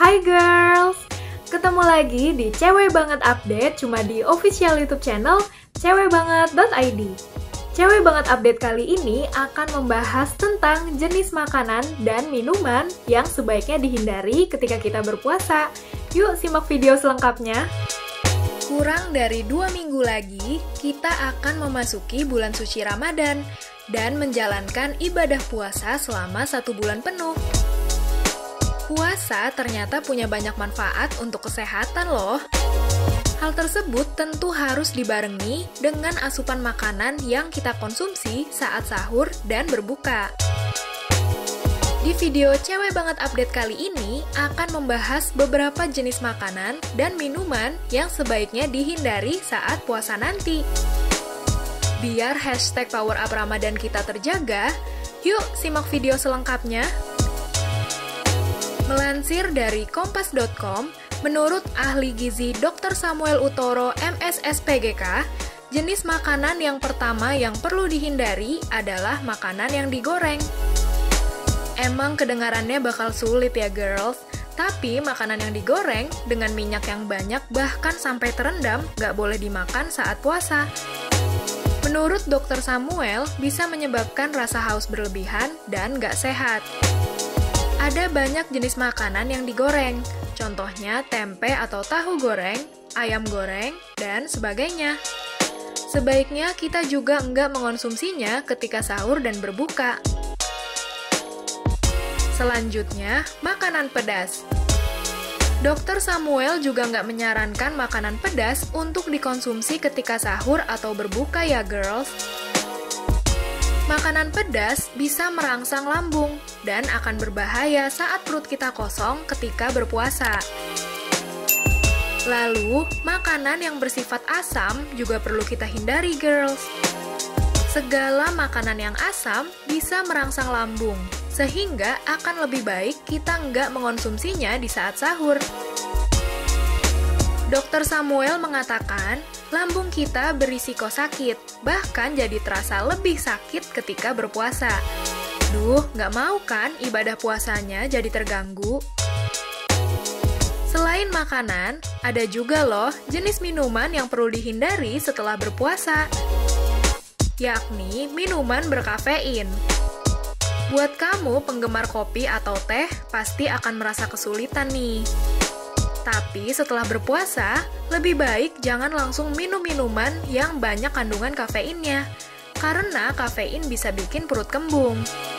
Hai girls! Ketemu lagi di Cewek Banget Update cuma di official YouTube channel cewekbanget.id. Cewek Banget Update kali ini akan membahas tentang jenis makanan dan minuman yang sebaiknya dihindari ketika kita berpuasa. Yuk simak video selengkapnya. Kurang dari 2 minggu lagi, kita akan memasuki bulan suci Ramadan dan menjalankan ibadah puasa selama 1 bulan penuh. Puasa ternyata punya banyak manfaat untuk kesehatan loh. Hal tersebut tentu harus dibarengi dengan asupan makanan yang kita konsumsi saat sahur dan berbuka. Di video Cewek Banget Update kali ini akan membahas beberapa jenis makanan dan minuman yang sebaiknya dihindari saat puasa nanti. Biar hashtag Power Up Ramadan kita terjaga, yuk simak video selengkapnya. Melansir dari kompas.com, menurut ahli gizi Dr. Samuel Utoro, MSSPGK, jenis makanan yang pertama yang perlu dihindari adalah makanan yang digoreng. Emang kedengarannya bakal sulit ya girls, tapi makanan yang digoreng dengan minyak yang banyak bahkan sampai terendam gak boleh dimakan saat puasa. Menurut Dr. Samuel, bisa menyebabkan rasa haus berlebihan dan gak sehat. Ada banyak jenis makanan yang digoreng, contohnya tempe atau tahu goreng, ayam goreng, dan sebagainya. Sebaiknya kita juga enggak mengonsumsinya ketika sahur dan berbuka. Selanjutnya, makanan pedas. Dr. Samuel juga nggak menyarankan makanan pedas untuk dikonsumsi ketika sahur atau berbuka ya girls. Makanan pedas bisa merangsang lambung dan akan berbahaya saat perut kita kosong ketika berpuasa. Lalu, makanan yang bersifat asam juga perlu kita hindari girls. Segala makanan yang asam bisa merangsang lambung, sehingga akan lebih baik kita nggak mengonsumsinya di saat sahur. Dr. Samuel mengatakan, lambung kita berisiko sakit, bahkan jadi terasa lebih sakit ketika berpuasa. Duh, nggak mau kan ibadah puasanya jadi terganggu? Selain makanan, ada juga loh jenis minuman yang perlu dihindari setelah berpuasa, yakni minuman berkafein. Buat kamu penggemar kopi atau teh, pasti akan merasa kesulitan nih. Tapi setelah berpuasa, lebih baik jangan langsung minum minuman yang banyak kandungan kafeinnya, karena kafein bisa bikin perut kembung.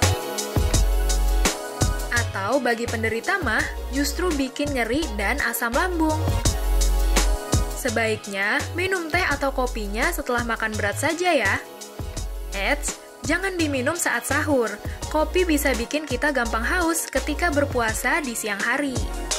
Atau bagi penderita mah, justru bikin nyeri dan asam lambung. Sebaiknya minum teh atau kopinya setelah makan berat saja ya. Eits, jangan diminum saat sahur. Kopi bisa bikin kita gampang haus ketika berpuasa di siang hari.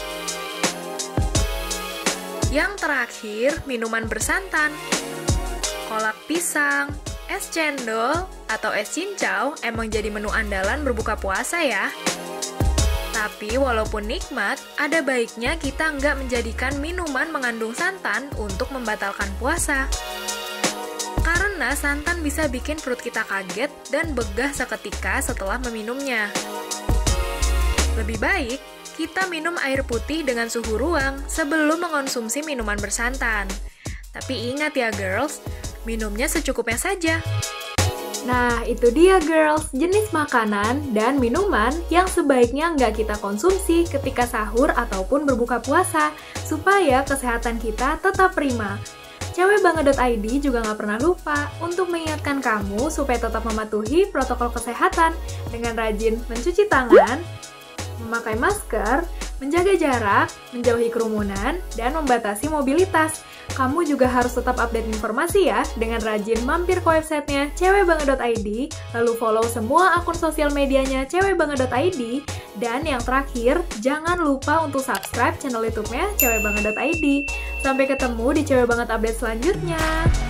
Yang terakhir, minuman bersantan. Kolak pisang, es cendol, atau es cincau emang jadi menu andalan berbuka puasa ya. Tapi walaupun nikmat, ada baiknya kita nggak menjadikan minuman mengandung santan untuk membatalkan puasa. Karena santan bisa bikin perut kita kaget dan begah seketika setelah meminumnya. Lebih baik, kita minum air putih dengan suhu ruang sebelum mengonsumsi minuman bersantan. Tapi ingat ya girls, minumnya secukupnya saja. Nah, itu dia girls, jenis makanan dan minuman yang sebaiknya nggak kita konsumsi ketika sahur ataupun berbuka puasa, supaya kesehatan kita tetap prima. Cewekbanget.id juga nggak pernah lupa untuk mengingatkan kamu supaya tetap mematuhi protokol kesehatan dengan rajin mencuci tangan, memakai masker, menjaga jarak, menjauhi kerumunan, dan membatasi mobilitas. Kamu juga harus tetap update informasi ya, dengan rajin mampir ke websitenya cewekbanget.id, lalu follow semua akun sosial medianya cewekbanget.id, dan yang terakhir, jangan lupa untuk subscribe channel YouTube-nya cewekbanget.id. Sampai ketemu di Cewek Banget Update selanjutnya.